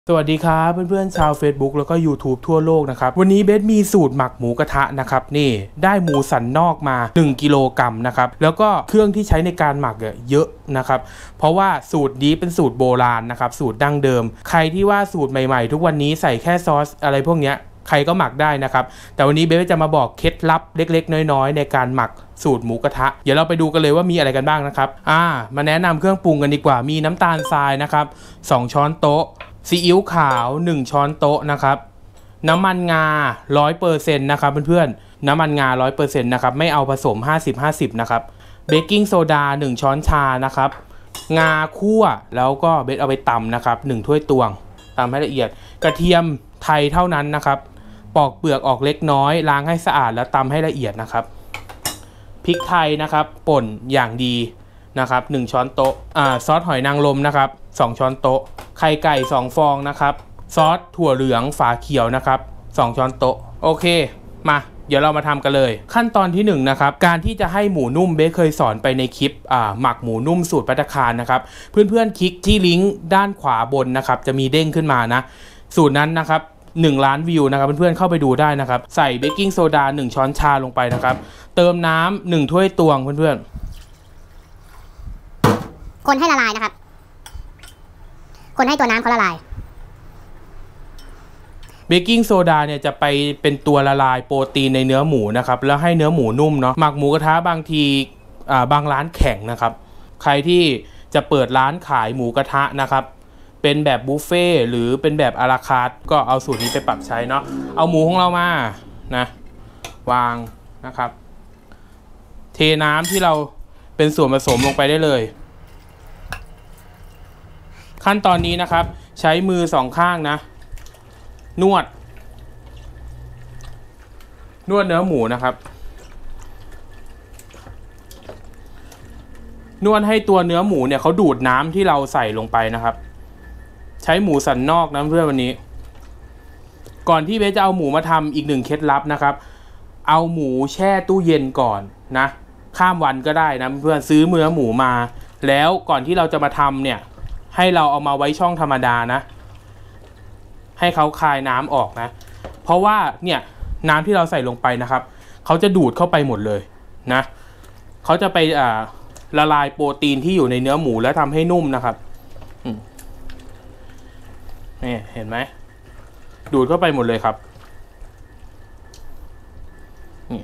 สวัสดีครับเพื่อนๆชาว Facebook แล้วก็ YouTube ทั่วโลกนะครับวันนี้เบสมีสูตรหมักหมูกระทะนะครับนี่ได้หมูสันนอกมา1 กิโลกรัมนะครับแล้วก็เครื่องที่ใช้ในการหมักเยอะนะครับเพราะว่าสูตรนี้เป็นสูตรโบราณนะครับสูตรดั้งเดิมใครที่ว่าสูตรใหม่ๆทุกวันนี้ใส่แค่ซอสอะไรพวกเนี้ยใครก็หมักได้นะครับแต่วันนี้เบสจะมาบอกเคล็ดลับเล็กๆน้อยๆในการหมักสูตรหมูกระทะเดี๋ยวเราไปดูกันเลยว่ามีอะไรกันบ้างนะครับมาแนะนำเครื่องปรุงกันดีกว่ามีน้ำตาลทรายนะครับ2 ช้อนโต๊ะซีอิ๊วขาว1 ช้อนโต๊ะนะครับน้ำมันงา 100% นะครับเพื่อนๆน้ำมันงา 100% นะครับไม่เอาผสม 50-50 นะครับเบกกิ้งโซดา1 ช้อนชานะครับงาคั่วแล้วก็เบสเอาไปตำนะครับ1 ถ้วยตวงตำให้ละเอียดกระเทียมไทยเท่านั้นนะครับปอกเปลือกออกเล็กน้อยล้างให้สะอาดแล้วตำให้ละเอียดนะครับพริกไทยนะครับป่นอย่างดีนะครับ1 ช้อนโต๊ะซอสหอยนางรมนะครับ2 ช้อนโต๊ะไข่ไก่2 ฟองนะครับซอสถั่วเหลืองฝาเขียวนะครับ2 ช้อนโต๊ะโอเคมาเดี๋ยวเรามาทำกันเลยขั้นตอนที่1นะครับการที่จะให้หมูนุ่มเบสเคยสอนไปในคลิปหมักหมูนุ่มสูตรภัตตาคารนะครับเพื่อนๆคลิกที่ลิงก์ด้านขวาบนนะครับจะมีเด้งขึ้นมานะสูตรนั้นนะครับ1 ล้านวิวนะครับเพื่อนๆเข้าไปดูได้นะครับใส่เบกกิ้งโซดา1 ช้อนชาลงไปนะครับเติมน้ำ1 ถ้วยตวงเพื่อนๆคนให้ละลายนะครับคนให้ตัวน้ำเขาละลายเบกกิ้งโซดาเนี่ยจะไปเป็นตัวละลายโปรตีนในเนื้อหมูนะครับแล้วให้เนื้อหมูนุ่มเนาะหมักหมูกระทะบางทีบางร้านแข็งนะครับใครที่จะเปิดร้านขายหมูกระทะนะครับเป็นแบบบุฟเฟ่หรือเป็นแบบอาราคาร์ทก็เอาสูตรนี้ไปปรับใช้เนาะเอาหมูของเรามานะวางนะครับเทน้ำที่เราเป็นส่วนผสมลงไปได้เลยขั้นตอนนี้นะครับใช้มือ2 ข้างนะนวดเนื้อหมูนะครับนวดให้ตัวเนื้อหมูเนี่ยเขาดูดน้ำที่เราใส่ลงไปนะครับใช้หมูสันนอกนะเพื่อนวันนี้ก่อนที่เบสจะเอาหมูมาทำอีก1 เคล็ดลับนะครับเอาหมูแช่ตู้เย็นก่อนนะข้ามวันก็ได้นะเพื่อนซื้อเนื้อหมูมาแล้วก่อนที่เราจะมาทำเนี่ยให้เราเอามาไว้ช่องธรรมดานะให้เขาคายน้ำออกนะเพราะว่าเนี่ยน้ำที่เราใส่ลงไปนะครับเขาจะดูดเข้าไปหมดเลยนะเขาจะไปละลายโปรตีนที่อยู่ในเนื้อหมูแล้วทำให้นุ่มนะครับนี่เห็นไหมดูดเข้าไปหมดเลยครับนี่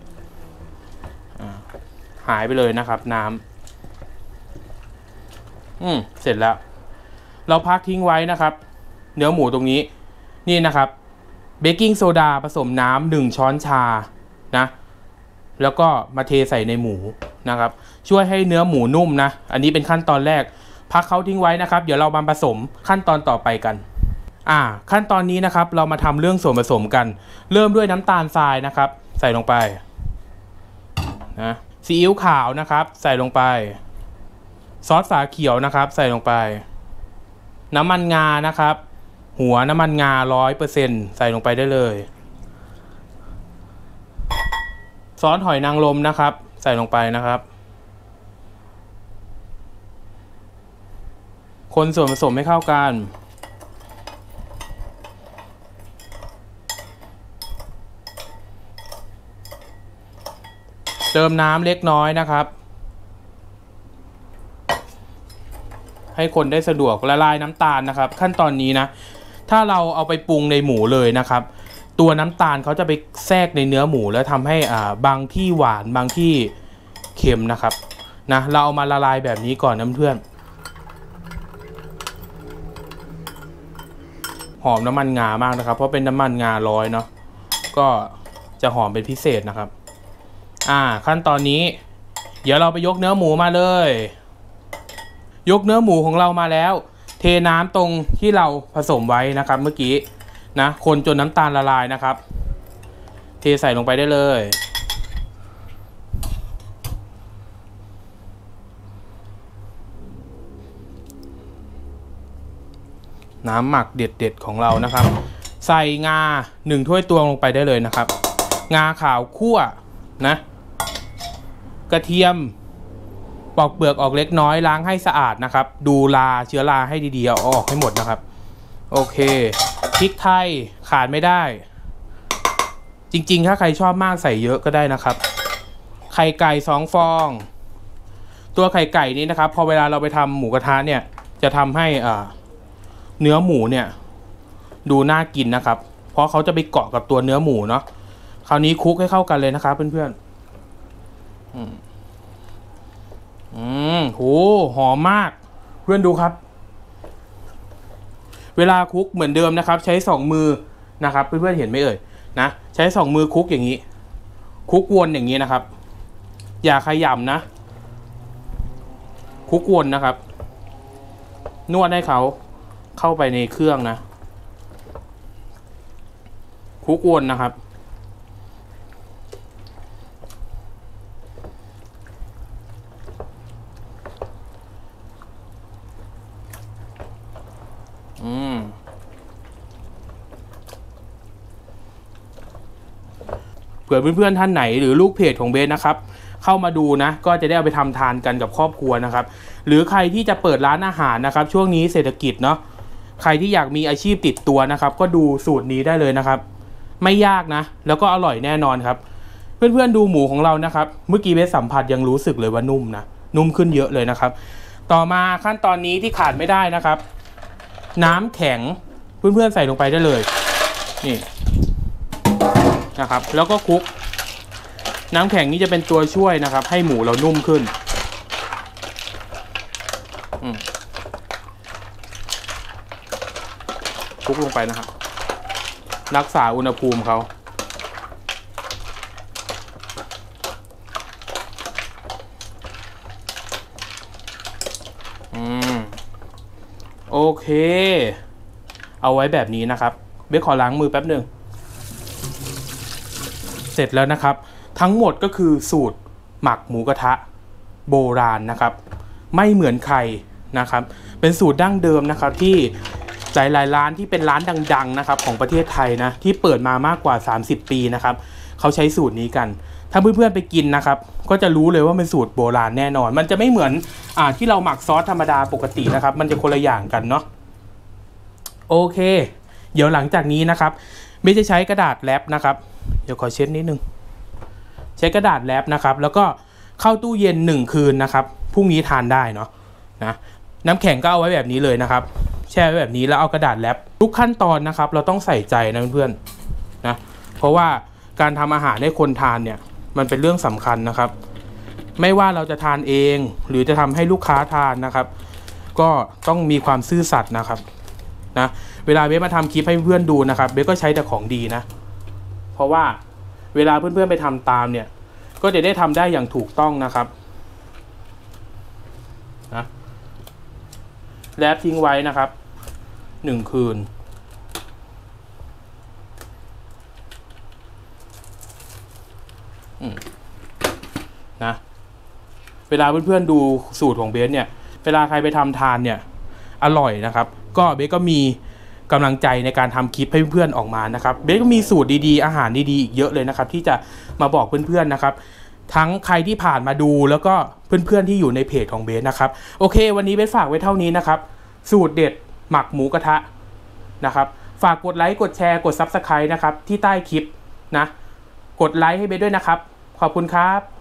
หายไปเลยนะครับน้ำเสร็จแล้วเราพักทิ้งไว้นะครับเนื้อหมูตรงนี้นี่นะครับเบกกิ้งโซดาผสมน้ำ1 ช้อนชานะแล้วก็มาเทใส่ในหมูนะครับช่วยให้เนื้อหมูนุ่มนะอันนี้เป็นขั้นตอนแรกพักเขาทิ้งไว้นะครับเดี๋ยวเรามาผสมขั้นตอนต่อไปกันขั้นตอนนี้นะครับเรามาทำเรื่องส่วนผสมกันเริ่มด้วยน้ำตาลทรายนะครับใส่ลงไปนะซีอิ๊วขาวนะครับใส่ลงไปซอสฝาเขียวนะครับใส่ลงไปน้ำมันงานะครับหัวน้ำมันงา 100% ใส่ลงไปได้เลยซอสหอยนางรมนะครับใส่ลงไปนะครับคนส่วนผสมให้เข้ากันเติมน้ำเล็กน้อยนะครับให้คนได้สะดวกละลายน้ำตาลนะครับขั้นตอนนี้นะถ้าเราเอาไปปรุงในหมูเลยนะครับตัวน้ำตาลเขาจะไปแทรกในเนื้อหมูแล้วทำให้บางที่หวานบางที่เค็มนะครับนะเราเอามาละลายแบบนี้ก่อนนะเพื่อนหอมน้ำมันงามากนะครับเพราะเป็นน้ำมันงา100เนาะก็จะหอมเป็นพิเศษนะครับขั้นตอนนี้เดี๋ยวเราไปยกเนื้อหมูมาเลยยกเนื้อหมูของเรามาแล้วเทน้ำตรงที่เราผสมไว้นะครับเมื่อกี้นะคนจนน้ำตาลละลายนะครับเทใส่ลงไปได้เลยน้ำหมักเด็ดๆของเรานะครับใส่งา1 ถ้วยตวงลงไปได้เลยนะครับงาขาวคั่วนะกระเทียมปอกเปลือกออกเล็กน้อยล้างให้สะอาดนะครับดูเชื้อราให้ดีๆเอาออกให้หมดนะครับโอเคพริกไทยขาดไม่ได้จริงๆถ้าใครชอบมากใส่เยอะก็ได้นะครับไข่ไก่2 ฟองตัวไข่ไก่นี้นะครับพอเวลาเราไปทำหมูกระทะเนี่ยจะทำให้เนื้อหมูเนี่ยดูน่ากินนะครับเพราะเขาจะไปเกาะกับตัวเนื้อหมูเนาะคราวนี้คลุกให้เข้ากันเลยนะครับเพื่อนๆโหหอมมากเพื่อนดูครับเวลาคลุกเหมือนเดิมนะครับใช้2 มือนะครับเพื่อนๆเห็นไหมเอ่ยนะใช้2 มือคลุกอย่างนี้คลุกวนอย่างนี้นะครับอย่าขยำนะคลุกวนนะครับนวดให้เขาเข้าไปในเครื่องนะคลุกวนนะครับเผื่อเพื่อนๆท่านไหนหรือลูกเพจของเบสนะครับเข้ามาดูนะก็จะได้เอาไปทำทานกันกับครอบครัวนะครับหรือใครที่จะเปิดร้านอาหารนะครับช่วงนี้เศรษฐกิจเนาะใครที่อยากมีอาชีพติดตัวนะครับก็ดูสูตรนี้ได้เลยนะครับไม่ยากนะแล้วก็อร่อยแน่นอนครับเพื่อนๆดูหมูของเรานะครับเมื่อกี้เบสสัมผัสยังรู้สึกเลยว่านุ่มนะนุ่มขึ้นเยอะเลยนะครับต่อมาขั้นตอนนี้ที่ขาดไม่ได้นะครับน้ำแข็งเพื่อนๆใส่ลงไปได้เลยนี่นะครับแล้วก็คลุกน้ำแข็งนี้จะเป็นตัวช่วยนะครับให้หมูเรานุ่มขึ้นคลุกลงไปนะครับรักษาอุณหภูมิเขาโอเคเอาไว้แบบนี้นะครับเบสขอล้างมือแป๊บหนึ่งเสร็จแล้วนะครับทั้งหมดก็คือสูตรหมักหมูกระทะโบราณนะครับไม่เหมือนใครนะครับเป็นสูตรดั้งเดิมนะครับที่หลายๆร้านที่เป็นร้านดังๆนะครับของประเทศไทยนะที่เปิดมามากกว่า30 ปีนะครับเขาใช้สูตรนี้กันถ้าเพื่อนๆไปกินนะครับก็จะรู้เลยว่าเป็นสูตรโบราณแน่นอนมันจะไม่เหมือนที่เราหมักซอสธรรมดาปกตินะครับมันจะคนละอย่างกันเนาะโอเคเดี๋ยวหลังจากนี้นะครับไม่จะใช้กระดาษแรปนะครับเดี๋ยวขอเช็ดนิดนึงใช้กระดาษแรปนะครับแล้วก็เข้าตู้เย็น1 คืนนะครับพรุ่งนี้ทานได้เนาะนะน้ำแข็งก็เอาไว้แบบนี้เลยนะครับแช่ไว้แบบนี้แล้วเอากระดาษแรปทุกขั้นตอนนะครับเราต้องใส่ใจนะเพื่อนๆนะเพราะว่าการทำอาหารให้คนทานเนี่ยมันเป็นเรื่องสำคัญนะครับไม่ว่าเราจะทานเองหรือจะทำให้ลูกค้าทานนะครับก็ต้องมีความซื่อสัตย์นะครับนะเวลาเบสมาทำคลิปให้เพื่อนดูนะครับเบสก็ใช้แต่ของดีนะเพราะว่าเวลาเพื่อนๆไปทำตามเนี่ยก็จะได้ทำได้อย่างถูกต้องนะครับนะแรปทิ้งไว้นะครับ1 คืนนะเวลาเพื่อนๆดูสูตรของเบสเนี่ยเวลาใครไปทำทานเนี่ยอร่อยนะครับก็เบสก็มีกำลังใจในการทำคลิปให้เพื่อนๆออกมานะครับเบสก็มีสูตรดีๆอาหารดีๆอีกเยอะเลยนะครับที่จะมาบอกเพื่อนๆนะครับทั้งใครที่ผ่านมาดูแล้วก็เพื่อนๆที่อยู่ในเพจของเบสนะครับโอเควันนี้เบสฝากไว้เท่านี้นะครับสูตรเด็ดหมักหมูกระทะนะครับฝากกดไลค์กดแชร์กด Subscribe นะครับที่ใต้คลิปนะกดไลค์ให้เบสด้วยนะครับขอบคุณครับ